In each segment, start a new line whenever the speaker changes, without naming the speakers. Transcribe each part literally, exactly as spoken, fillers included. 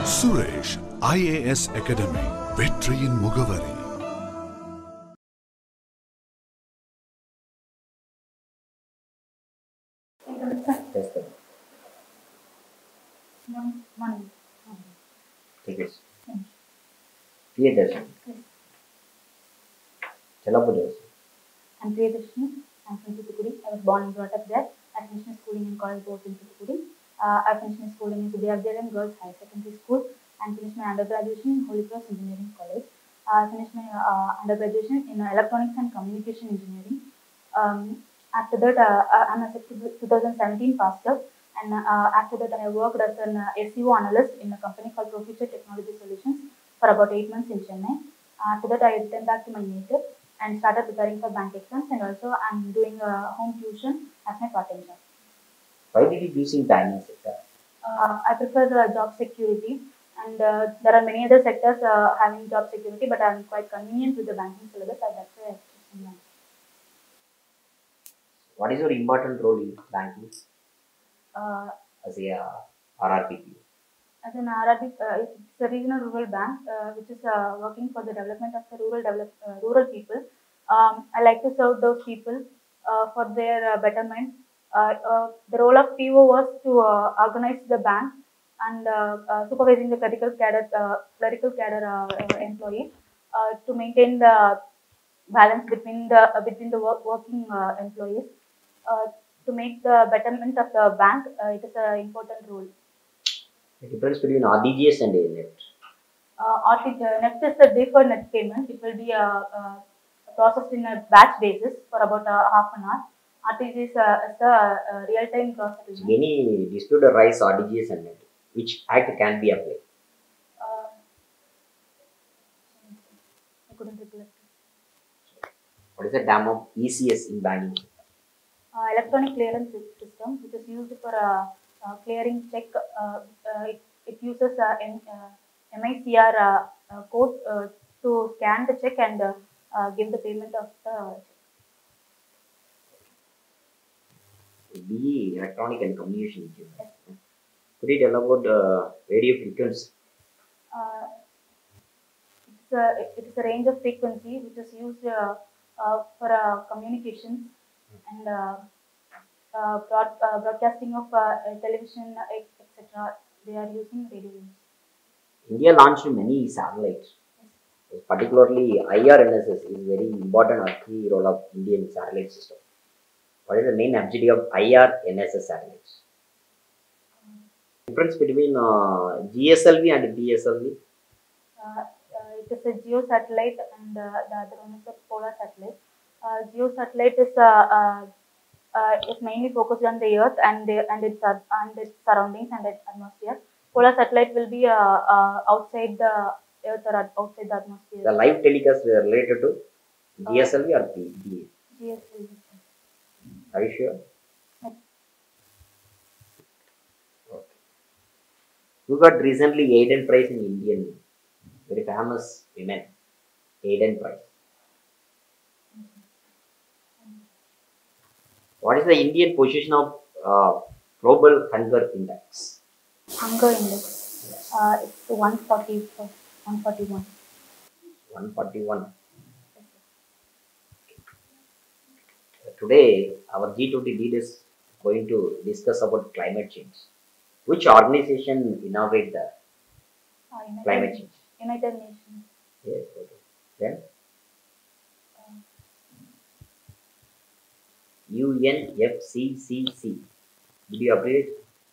Suresh I A S Academy வெற்றியின் முகவரி.
ठीक है Priyadarshini Chalapujas.
I'm Priyadarshini. I'm from Thoothukudi. I was born and brought up there. I finished my schooling in college both in Thoothukudi. Uh, I finished my schooling in Vidyavadyalayam Girls High Secondary School and finished my undergraduation in Holy Cross Engineering College. Uh, I finished my uh, undergraduation in uh, Electronics and Communication Engineering. Um, after that, uh, I'm a twenty seventeen passed out, and uh, after that, I worked as an uh, S E O analyst in a company called Profuture Technology Solutions for about eight months in Chennai. Uh, after that, I returned back to my native and started preparing for bank exams, and also I'm doing uh, home tuition as my part-time job.
Why did you choose in banking sector?
Uh, I prefer the job security, and uh, there are many other sectors uh, having job security, but I'm quite convenient with the banking syllabus, so that's why I choose banking.
What is your important role in banking
Uh,
as a uh, R R B P?
As an R R B, uh, it's a regional rural bank uh, which is uh, working for the development of the rural develop, uh, rural people. Um, I like to serve those people uh, for their uh, betterment. Uh, uh, the role of P O was to uh, organize the bank and uh, uh, supervising the clerical cadre, uh, clerical cadre uh, uh, employee uh, to maintain the balance between the uh, between the work, working uh, employees. Uh, to make the betterment of the bank, uh, it is an important role.
The difference between R T G S and A net.
Uh, R T G S, next is the deferred net payment. It will be uh, uh, processed in a batch basis for about uh, half an hour. R T G S uh, is the uh, real-time process.
Any dispute arise R T G S and net, which act can be applied?
Uh, I couldn't recollect.
What is the term of E C S in banking?
Uh, electronic clearance system, which is used for uh, uh, clearing check. Uh, uh, it, it uses uh, M, uh, M I C R uh, uh, code uh, to scan the check and uh, uh, give the payment of the check.
B electronic and communication engineering. Yes. Could you tell about uh, radio frequency?
Uh, it's a, it is a range of frequency which is used uh, uh, for uh, communications and uh, uh, broad, uh, broadcasting of uh, television, et cetera. They are using radio waves.
India launched many satellites. Yes. Particularly I R N S S is very important or key role of Indian satellite system. What is the main objective of I R N S S satellites? Um, Difference between uh, G S L V and P S L V?
Uh, uh, it is a geo satellite and uh, the other one is a polar satellite. Uh, geo satellite is uh, uh, uh, is mainly focused on the Earth and the, and its uh, and its surroundings and its atmosphere. Polar satellite will be uh, uh, outside the Earth or outside the atmosphere.
The live telecast related to G S L V uh, or P?
G S L V.
Are you sure?
Yes.
Okay. You got recently Aiden Prize in Indian, very famous women, Aiden Prize. What is the Indian position of uh, Global Hunger Index?
Hunger Index. Yes. Uh, it's one forty, one forty-one.
one forty-one. Today, our G twenty leaders going to discuss about climate change. Which organization inaugurated the
uh, United
climate change?
United Nations.
Yes. Okay. Then
Uh,
U N F C C C. Did you update?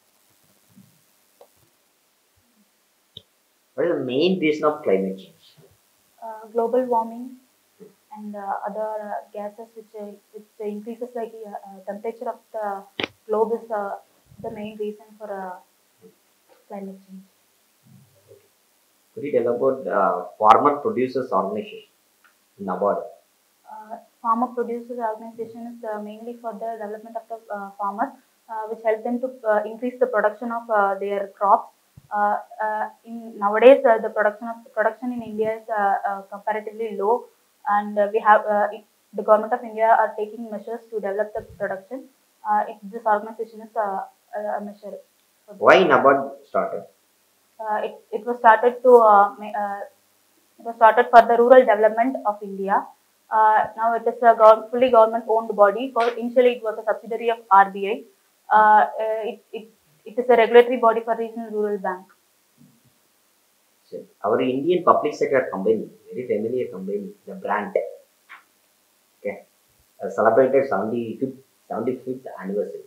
What is the main reason of climate change?
Uh, global warming and uh, other uh, gases which uh, which increases like the uh, temperature of the globe is uh, the main reason for uh, climate change.
Could you tell about uh, farmer producers organization in NABARD?
Uh, farmer producers organization is uh, mainly for the development of the uh, farmers, uh, which help them to uh, increase the production of uh, their crops. Uh, uh, in nowadays, uh, the production of production in India is uh, uh, comparatively low, and uh, we have uh, it, the government of India are taking measures to develop the production. Uh, it, this organization is uh, a measure.
Why NABARD started?
Uh, it, it was started to uh, ma- uh, it was started for the rural development of India. Uh, now it is a gov- fully government owned body. For initially it was a subsidiary of R B I. Uh, uh, it, it, it is a regulatory body for regional rural bank.
So our Indian public sector company, very familiar company, the brand, okay, uh, celebrated seventy-fifth, seventy-fifth anniversary.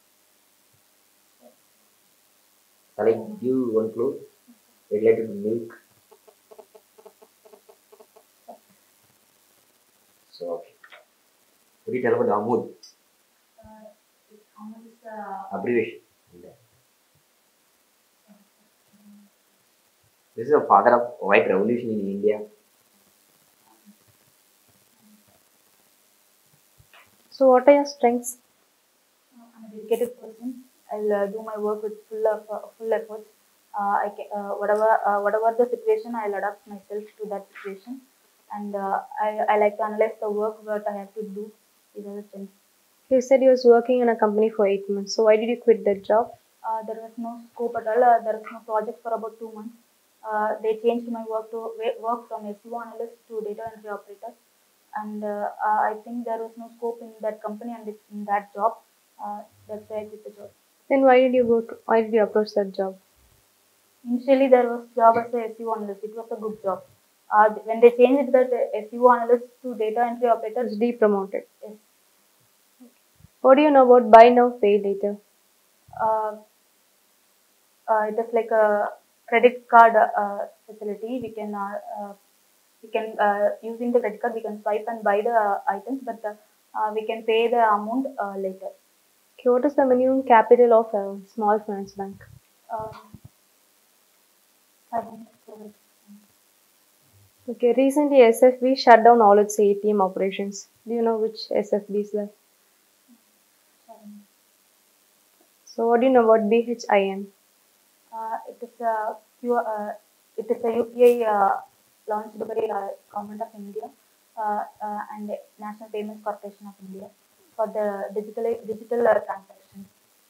Shall I give one clue related to milk? So, okay. Could you tell about Amul?
Uh, it almost, uh,
Abbreviation. This is the father of white revolution in India.
So, what are your strengths?
I'm a dedicated person. I'll uh, do my work with full of uh, full efforts. Uh, I can, uh, whatever uh, whatever the situation, I'll adapt myself to that situation, and uh, I, I like to analyze the work that I have to do. These are the things.
You said you was working in a company for eight months. So, why did you quit that job?
Uh, there was no scope at all. Uh, there was no project for about two months. Uh, they changed my work to work from S E O analyst to data entry operator, and uh, uh, I think there was no scope in that company and in that job. Uh, that's why I quit the job.
Then, why did you go? To, why did you approach that job?
Initially, there was job as a S E O analyst. It was a good job. Uh, when they changed that S E O analyst to data entry operator,
It's depromoted.
yes.
What do you know about buy now, pay later?
Uh, uh, it is like a credit card uh, facility. We can uh, uh, we can uh, using the credit card we can swipe and buy the uh, items, but uh, uh, we can pay the amount uh, later.
Okay, what is the minimum capital of a small finance bank?
Um, I don't know.
Okay, recently S F B shut down all its A T M operations. Do you know which S F B is that? So, what do you know about B H I M?
Uh, it is a Q, uh, it is a U P I uh, launched by uh, Government of India uh, uh, and National Payments Corporation of India for the digital digital uh, transactions.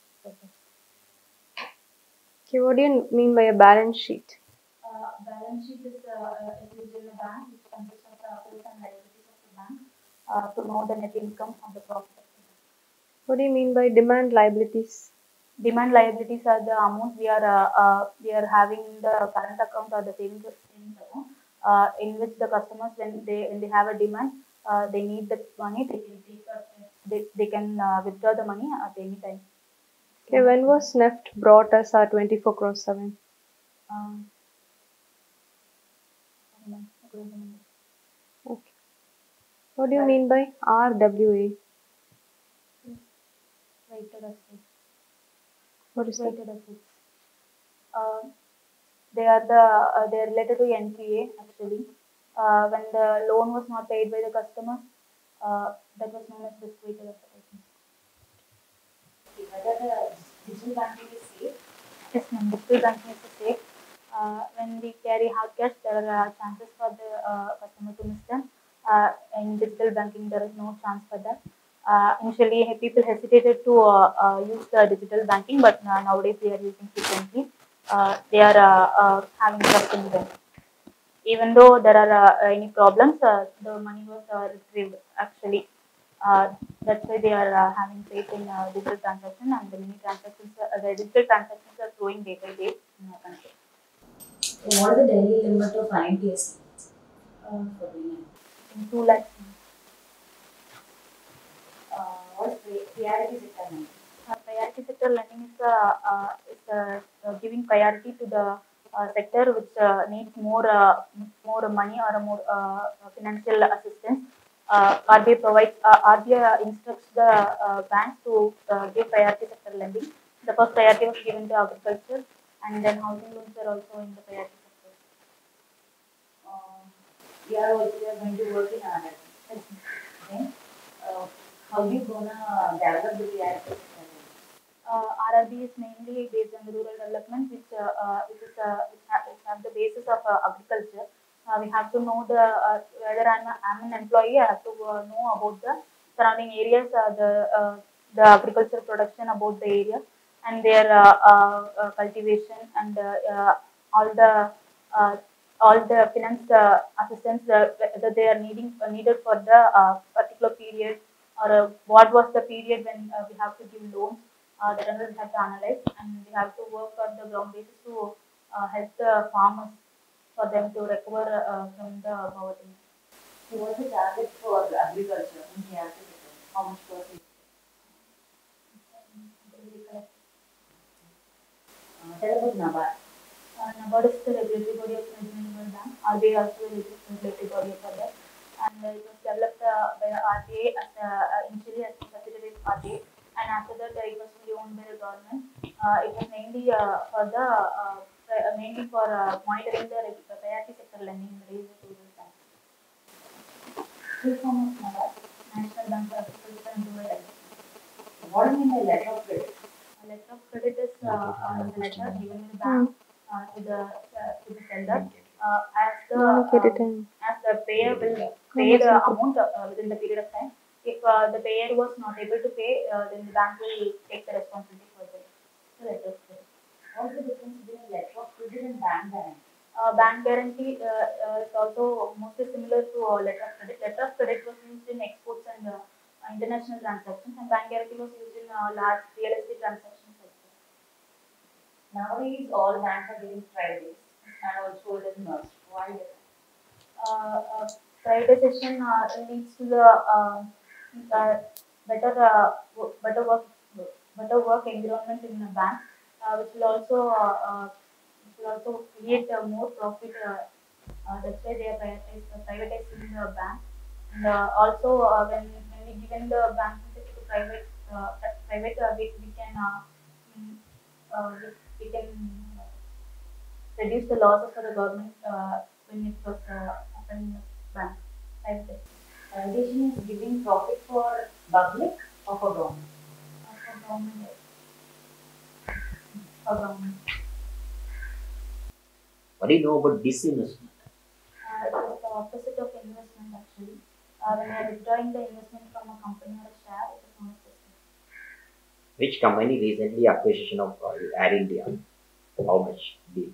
Okay, what do you mean by a balance sheet?
Uh, balance sheet is uh, is used in a bank, which consists of the assets and liabilities of the bank uh, to know the net income of the profit.
What do you mean by demand liabilities?
Demand liabilities are the amount we are uh, uh, we are having in the current account or the savings savings account, uh, in which the customers when they when they have a demand, uh, they need the money, they can take uh, they, they can uh, withdraw the money at any time.
Okay, when was N E F T brought us our twenty-four cross seven?
Um,
Okay. What do you mean by R W A?
Weighted assets.
What is that?
Weighted assets. Uh, they are the uh, they are related to N P A actually. Uh, when the loan was not paid by the customer, uh, that was known as risk-weighted assets. Whether the digital banking is safe? Yes, ma'am. Digital banking is safe. Uh, when we carry hard cash, there are chances for the uh, customer to miss them. Uh, in digital banking, there is no chance for that. Uh, initially, people hesitated to uh, uh, use the digital banking, but uh, nowadays they are using frequently. Uh, they are uh, uh, having trust in them. Even though there are uh, any problems, uh, the money was uh, retrieved actually. Uh, that's why they are uh, having faith in uh, digital transaction, and the many transactions, uh, the digital transactions are growing day by day in our country.
What is the daily limit of I M P S
Uh,
for doing it?
in two lakhs.
Uh, what is priority sector lending?
Uh, priority sector lending is, uh, uh, is uh, uh, giving priority to the uh, sector which uh, needs more uh, more money or more uh, financial assistance. Uh, R B I provides uh, R B I instructs the uh, banks to uh, give priority sector lending. The first priority was given to agriculture, and then housing loans are also in the priority sector.
Uh, we are also we are going to work in R R B. Then, uh, how do you gonna develop the priority sector lending?
Uh, R R B is mainly based on the rural development, which uh, uh, which is uh, which, ha which have the basis of uh, agriculture. Uh, we have to know the uh, whether I'm, a, I'm an employee. I have to uh, know about the surrounding areas, uh, the uh, the agricultural production about the area and their uh, uh, uh, cultivation and uh, uh, all the uh, all the finance uh, assistance uh, that they are needing uh, needed for the uh, particular period, or uh, what was the period when uh, we have to give loans. Uh, that we have to analyze, and we have to work on the ground basis to uh, help the farmers for them to recover uh, from the poverty.
So what's the target for agriculture in the agriculture? How much percent? Uh, tell about NABARD.
Uh, NABARD is the regulatory body of Indian Union Bank. R B I also is the regulatory body for that, and uh, it was developed uh, by R B I as a, uh, initially as a subsidiary of R B I, and after that uh, it was fully owned by the government. Uh, it was mainly uh, for the uh, uh, mainly for uh, monitoring the uh, priority sector lending in the region of rural banks. Full form of NABARD, National Bank for Agriculture and Rural Development.
What do you mean by letter of credit?
A letter of credit is uh, uh, the letter given in the bank uh, to the uh, to the seller uh, as the um, as the payer will pay the amount uh, within the period of time. If uh, the payer was not able to pay, uh, then the bank will take the responsibility for the letter of credit.
What's the difference between a letter of credit and bank guarantee?
Uh, bank guarantee uh, uh, is also mostly similar to uh, letter of credit. Letter of credit was used in exports and uh, international transactions, and bank guarantee was used in uh, large real estate transactions.
Nowadays, all banks are giving Fridays and also it is merged. Why is it?
Uh, uh, privatization uh, leads to the uh, uh, better uh, wo- better work better work environment in a bank, uh, which will also uh, uh, which will also create uh, more profit. Uh, uh, that's why they are privatized, uh, privatizing the bank, and uh, also uh, when when we given the banking sector to private uh, private uh, we, we can uh, mm, uh, we, we can uh, reduce the losses for the government uh, when it was uh, happened in the bank. Private.
Privatization is giving profit for public or for government?
Uh, for government. Yes. For government.
What do you know about disinvestment?
Uh, it is the opposite of investment actually. Uh, when you are withdrawing the investment from a company or a share, it is not business.
Which company recently acquisition of uh, Air India? How much deal?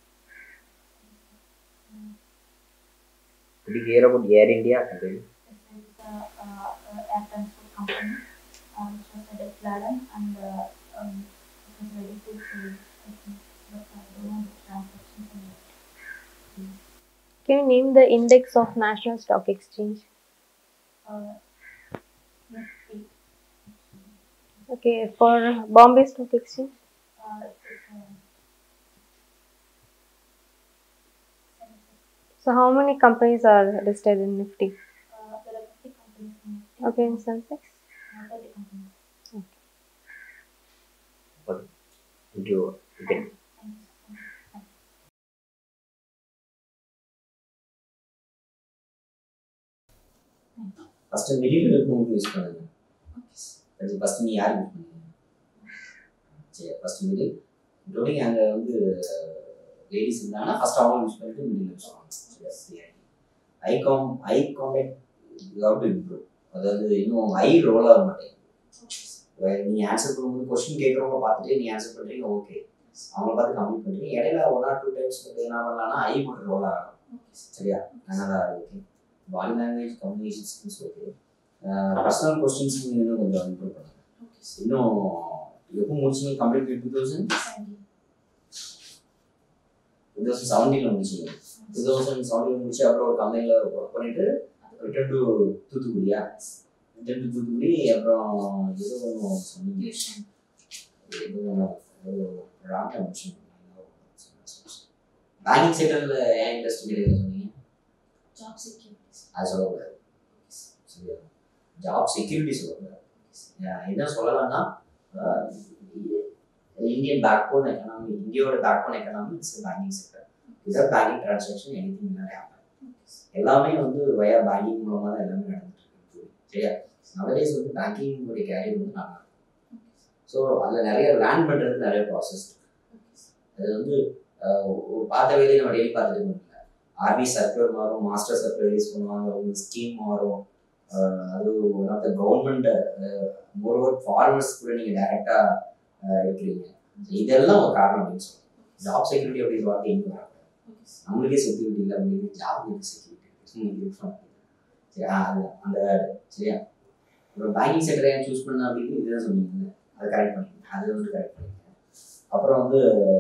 Mm.
Did you hear about Air India?
This is a uh, uh, air transport company, uh, which was at Epladon, and uh, um, it was ready to sell. I think, but I don't know the transactions. And
Can you name the index of National Stock Exchange?
uh, Nifty.
Okay, for Bombay Stock Exchange?
Uh, it is, uh,
So how many companies are listed in Nifty?
uh, there are fifty companies in Nifty.
Okay, in Sensex?
Uh, thirty companies.
What? Did you get?
Thank you so much. Thank you.
First middle இருக்கும்போது use பண்ணுங்க. அது first நீ யார் use பண்ணுங்க? சரி first middle including அங்கே வந்து ladies இருந்தாங்கன்னா ஃபர்ஸ்ட் அவங்க யூஸ் பண்ணிட்டு மிடில் யூஸ் பண்ணுவாங்க. Eye calm eye contact you have to improve. அதாவது இன்னும் ஐ ரோல் ஆக மாட்டேங்குது. நீங்கள் ஆன்சர் பண்ணும்போது கொஸ்டின் கேட்குறவங்க பார்த்துட்டு நீங்கள் ஆன்சர் பண்ணுறீங்க, ஓகே, அவங்கள பார்த்து கம்ப்ளீட் பண்ணுறீங்க. இடையில ஒன் ஆர் டூ டைம்ஸ் வந்து என்ன பண்ணலாம்னா ஐ மட்டும் ரோல் ஆகணும். சரியா? அதனால okay. Body language communication skills okay. Personal questions இன்னும் கொஞ்சம் இம்ப்ரூவ் பண்ணுங்க. இன்னும் எப்போ முடிச்சிங்க? Complete two thousand two thousand செவன்டீனில் முடிச்சிங்க. டூ தௌசண்ட் செவன்டீன் முடிச்சு அப்புறம் ஒரு கம்பெனியில் ஒர்க் பண்ணிட்டு ரிட்டர்ன் டு தூத்துக்குடியா? ரிட்டர்ன் டு தூத்துக்குடி அப்புறம் ஏதோ ஒன்று சொன்னீங்க, ஏதோ ஒன்று ராங்க முடிச்சு பேங்கிங் செக்டரில் ஏன் இன்ட்ரெஸ்ட் கிடையாது சொன்னீங்க?
Job securities.
அது சொல்லக்கூடாது. சரியா? ஜாப் செக்யூரிட்டி சொல்லக்கூடாது. என்ன சொல்லலாம்னா இந்தியன் பேக் போன் எக்கனாமி, இந்தியாவோட backbone economy it's banking sector. Without banking transaction anything not happen. எல்லாமே வந்து வயா பேங்கிங் மூலமாக தான் எல்லாமே நடந்துட்டு இருக்கு. சரியா? நவடேஸ் வந்து பேங்கிங் உடைய கேரியர் வந்து நல்லா இருக்கும். ஸோ அதில் நிறைய லேர்ன் பண்ணுறது நிறைய ப்ராசஸ் இருக்கு. அது வந்து ஒரு பார்த்த வேலையை நம்ம டெய்லி பார்த்துட்டு இருக்கோம். ஆர்பி சர்க்குலர் மாறும், மாஸ்டர் சர்க்குலர் ரிலீஸ் பண்ணுவாங்க, உங்களுக்கு ஸ்கீம் மாறும். அது one of the government moreover farmers கூட நீங்கள் டைரெக்டாக இருக்கிறீங்க. இதெல்லாம் ஒரு காரணம் அப்படின்னு சொல்லுவாங்க. ஜாப் செக்யூரிட்டி அப்படின்ற வார்த்தை எங்கே வரக்கூடாது. நம்மளுக்கே செக்யூரிட்டி இல்லை அப்படின்னு ஜாபுக்கு செக்யூரிட்டி சரி அது அந்த சரியா ஒரு பேங்கிங் செக்டரை ஏன் சூஸ் பண்ண அப்படின்னு இதுதான் சொன்னீங்க, அதை கரெக்ட் பண்ணிக்கோங்க, அது வந்து கரெக்ட் பண்ணிக்கோங்க. அப்புறம் வந்து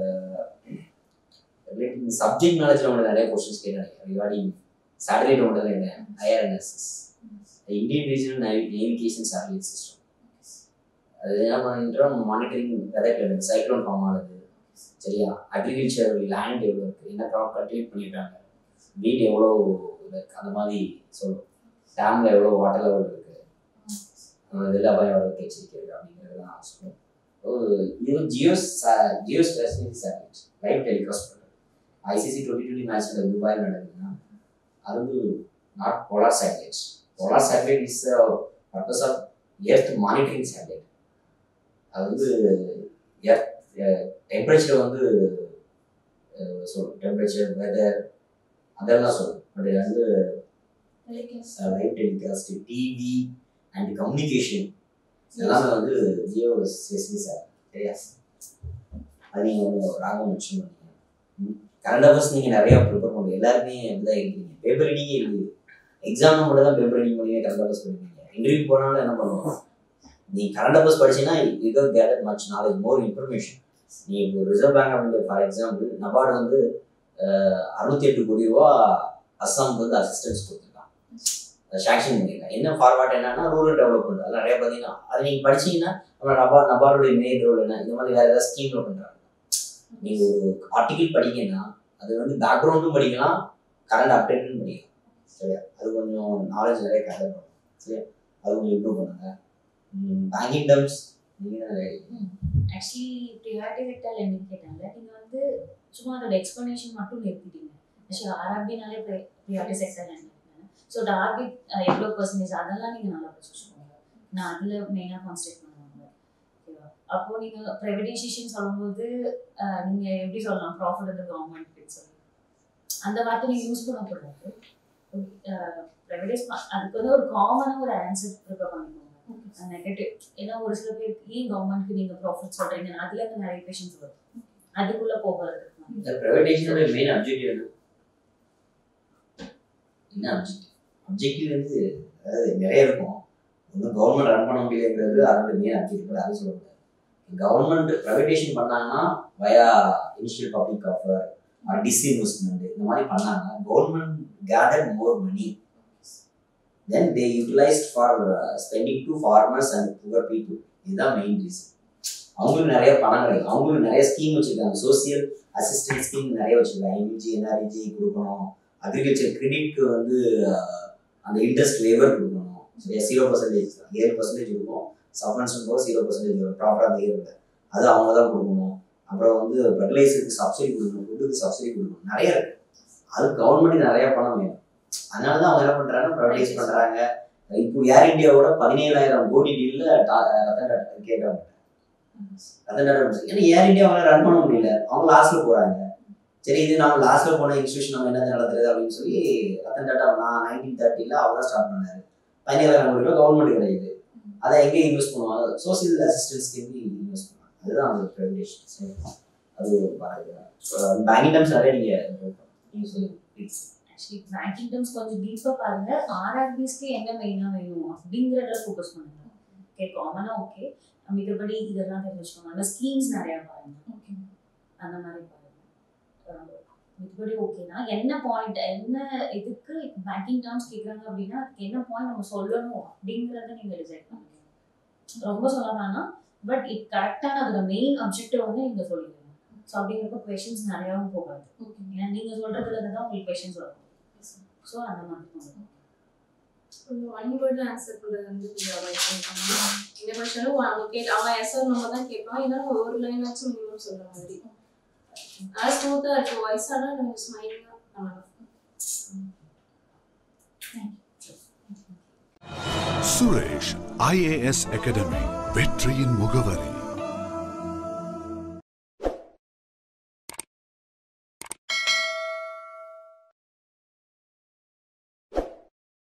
சப்ஜெக்ட் நாலேஜில் உங்களுக்கு நிறைய கொஸ்டின்ஸ் கேட்டாங்க ரிகார்டிங் சேட்டலைட் ஒன்று என்ன IRNSS Indian regional navigation satellite system. அது என்ன பண்ணுறோம் மானிட்டரிங் வெதர் சைக்ளோன் ஃபார்ம் ஆகுது சரியா, அக்ரிகல்ச்சர் லேண்ட் எவ்வளோ இருக்குது, என்ன க்ராப் கல்டிவேட் பண்ணியிருக்காங்க, வீடு எவ்வளோ இருக்குது, அந்த மாதிரி சொல்லும். டேமில் எவ்வளோ வாட்டர் லெவல் இருக்குது, வெள்ள அபாயம் எவ்வளோ எச்சரிக்கை இருக்குது அப்படிங்கிறதுலாம் சொல்லும். இது geo geostationary satellite live telecast பண்ணுறது. ஐசிசி டுவெண்ட்டி டுவெண்ட்டி மேட்ச் துபாயில் நடக்குதுன்னா அது வந்து not polar satellites. Polar satellite is purpose of earth monitoring satellite. அது வந்து எர்த் டெம்பரேச்சர் வந்து சொல்லும், டெம்பரேச்சர் வெதர் அதெல்லாம் சொல்லும். பட் வந்து live telecast TV and communication எல்லாமே வந்து ஜியோ ஸ்டேஷனரி சேட்டலைட் சரியா. அது நீங்கள் வந்து ராகம் மென்ஷன் பண்ணீங்க. கரண்ட் அஃபேர்ஸ் நீங்கள் நிறையா ப்ரிப்பேர் பண்ணுங்க, எல்லாருமே அப்படிதான் இருக்கீங்க. பேப்பர் ரீடிங்கே இருக்குது, எக்ஸாம் மட்டும் தான் பேப்பர் ரீடிங் பண்ணி கரண்ட் அஃபேர்ஸ் பண்ணுவீங்க. இன்டர்வியூ போனாலும் என்ன பண்ணுவோம், நீ கரண்ட் அஃபேர்ஸ் படிச்சீங்கன்னா you can gather much knowledge, more information. நீ இப்போ ரிசர்வ் பேங்க் அப்படின்ற ஃபார் எக்ஸாம்பிள் நபார்டு வந்து அறுநூத்தி எட்டு கோடி ரூபா அஸ்ஸாமுக்கு வந்து அசிஸ்டன்ஸ் கொடுத்துருக்கான், சாங்ஷன் பண்ணியிருக்காங்க. என்ன ஃபார்வார்ட் என்னன்னா ரூரல் டெவலப்மெண்ட், அதெல்லாம் நிறைய பார்த்தீங்கன்னா அது நீங்கள் படிச்சீங்கன்னா நம்ம நபார்டு நபார்டுடைய மெயின் ரோல் என்ன, இந்த மாதிரி வேறு ஏதாவது ஸ்கீமில் பண்ணுறாங்க. நீங்கள் ஒரு ஆர்டிகிள் படிங்கன்னா அது வந்து பேக்ரவுண்டும் படிக்கலாம், கரண்ட் அப்டேட்டும் படிக்கலாம் சரியா. அது கொஞ்சம் நாலேஜ் நிறைய கேதர் பண்ணும் சரியா, அது கொஞ்சம் இம்ப்ரூவ் பண்ணுங்க. பேங்கிங் டர்ம்ஸ் நீங்கள்
ஆக்சுவலி ப்ரியாரிட்டி செக்டர் என்னன்னு கேட்டாங்க, நீங்கள் வந்து சும்மா அதோட எக்ஸ்ப்ளனேஷன் மட்டும் நிறுத்திட்டீங்க. ஆக்சுவலி ஆர்ஆர்பினாலே ப்ரியாரிட்டி செக்டர் என்ன, ஸோ டார்கெட் எவ்வளோ பர்சன்டேஜ் அதெல்லாம் நீங்கள் நல்லா படிச்சுக்கோங்க. நான் அதில் மெயினாக கான்சன்ட்ரேட் பண்ணுவாங்க ஓகேவா. அப்போது நீங்கள் ப்ரைவேடைசேஷன் சொல்லும்போது நீங்கள் எப்படி சொல்லலாம், ப்ராஃபிட் வந்து கவர்மெண்ட் சொல்லி அந்த வார்த்தை நீங்கள் யூஸ் பண்ணக்கூடாது. ப்ரைவேடைஸ் அதுக்கு வந்து ஒரு காமனாக ஒரு ஆன்சர் ப்ரிப்பேர் பண்ணிக்கோங்க நெகட்டிவ். ஏன்னா ஒரு சில பேருக்கு ஏன் கவர்மெண்ட்க்கு நீங்கள் ப்ராஃபிட் சொல்கிறீங்க, அதில் இருந்து நிறைய பேஷன்ஸ் வரும், அதுக்குள்ளே போகிறது.
ப்ரைவேடைசேஷனோட மெயின் அப்ஜெக்டிவ் என்ன என்ன அப்ஜெக்டிவ் அப்ஜெக்டிவ் வந்து அதாவது நிறைய இருக்கும். ஒன்றும் கவர்மெண்ட் ரன் பண்ண முடியலைங்கிறது அதோட மெயின் அப்ஜெக்டிவ், அது சொல்லக்கூடாது. கவர்மெண்ட் ப்ரைவேடைசேஷன் பண்ணாங்கன்னா via initial public offer or disinvestment இந்த மாதிரி பண்ணாங்க, government gather more money, then they utilized for uh, spending to farmers and poor people. இதுதான் மெயின் ரீசன். அவங்களுக்கு நிறைய பணம் கிடைக்கும், அவங்களுக்கு நிறைய ஸ்கீம் வச்சுருக்காங்க, சோசியல் அசிஸ்டன்ஸ் ஸ்கீம் நிறைய வச்சுருக்காங்க. எம்ஜி என்ஆர்இஜி கொடுக்கணும், அக்ரிகல்ச்சர் கிரெடிட்க்கு வந்து அந்த இன்ட்ரெஸ்ட் வேவர் கொடுக்கணும் சரியா, ஜீரோ பர்சன்டேஜ் ஏழு பர்சன்டேஜ் இருக்கும், சப்வென்ஷன் போக ஜீரோ பர்சன்டேஜ் வரும் ப்ராப்பராக அந்த இயரில், அது அவங்க தான் கொடுக்கணும். அப்புறம் வந்து ஃபெர்டிலைசருக்கு சப்சிடி கொடுக்கணும், ஃபுட்டுக்கு சப்சிடி கொடுக்கணும், நிறைய இருக்குது. அது கவர்மெண்ட்டுக்கு நிறையா பணம் வேணும். அதனால தான் அவங்க என்ன பண்ணுறாங்க, ப்ரைவேடைஸ் பண்ணுறாங்க. இப்போ ஏர் இந்தியாவோட பதினேழாயிரம் கோடி டீலில் ரத்தன் டாட்டா கேட்குறாங்க. ரத்தன் டாட்டா ஏன்னா ஏர் இந்தியா அவங்க ரன் பண்ண முடியல, அவங்க லாஸ்ட்டில் போகிறாங்க. சரி இது நம்ம லாஸ்ட்டில் போன இன்ஸ்டியூஷன் நம்ம என்ன நடத்துறது அப்படின்னு சொல்லி ரத்தன் டாட்டா நான் நைன்டீன் தேர்ட்டியில் அவர் தான் ஸ்டார்ட் பண்ணார். பதினேழாயிரம் கோடி ரூபாய் கவர்மெண்ட் கிடையாது, அதை எங்கே இன்வெஸ்ட் பண்ணுவாங்க, சோசியல் அசிஸ்டன்ஸ் ஸ்கீம் இன்வெஸ்ட் பண்ணுவாங்க. அதுதான் அந்த ப்ரைவேடைசேஷன். அது பேங்கிங் டர்ம்ஸ் நிறைய நீங்கள் நீங்கள் சொல்லுங்கள் ப்ளீஸ்.
ஆக்சுவலி பேங்கிங் டர்ம்ஸ் கொஞ்சம் டீப்பாக பாருங்கள், ஆர்ஆர்பிஸ்க்கு என்ன மெயினாக வேணும் அப்படிங்கிறத ஃபோக்கஸ் பண்ணுங்க. ஓகே காமனாக ஓகே, மித்தபடி இதெல்லாம் தெரிஞ்சு வச்சுக்கோங்க. அந்த ஸ்கீம்ஸ் நிறையா பாருங்க, ஓகே அந்த மாதிரி பாருங்க. மித்தபடி ஓகேனா என்ன பாயிண்ட், என்ன இதுக்கு பேங்கிங் டர்ம்ஸ் கேட்குறாங்க அப்படின்னா அதுக்கு என்ன பாயிண்ட் நம்ம சொல்லணும் அப்படிங்கிறத நீங்கள் டிசைட் பண்ணுங்க. ரொம்ப சொல்ல வேணாம், பட் இது கரெக்டான அதோட மெயின் அப்ஜெக்டிவ் வந்து நீங்கள் சொல்லிடுங்க. ஸோ அப்படிங்கிறப்ப கொஷின்ஸ் நிறையாவும் போகாது. ஏன்னா நீங்கள் சொல்கிறதுல தான் உங்களுக்கு கொஷின்ஸ் வரும். ஸோ அந்த மாதிரி போகணும்.
ஒன் வேர்டில் ஆன்சர் பண்ணுறது வந்து இந்த கொஷனும் அவங்க கேட்டு அவன் எஸ்ஆர் நம்ம தான் கேட்பான், இருந்தாலும் ஒரு லைன் வச்சு மினிமம் சொல்கிற மாதிரி. அதனால் ஸ்மூத்தாக இருக்கும், வயசானால் நமக்கு ஸ்மைலிங்காக பண்ணலாம்.
சுரேஷ் ஐஏஎஸ் அகாடமி வெற்றியின் முகவரி.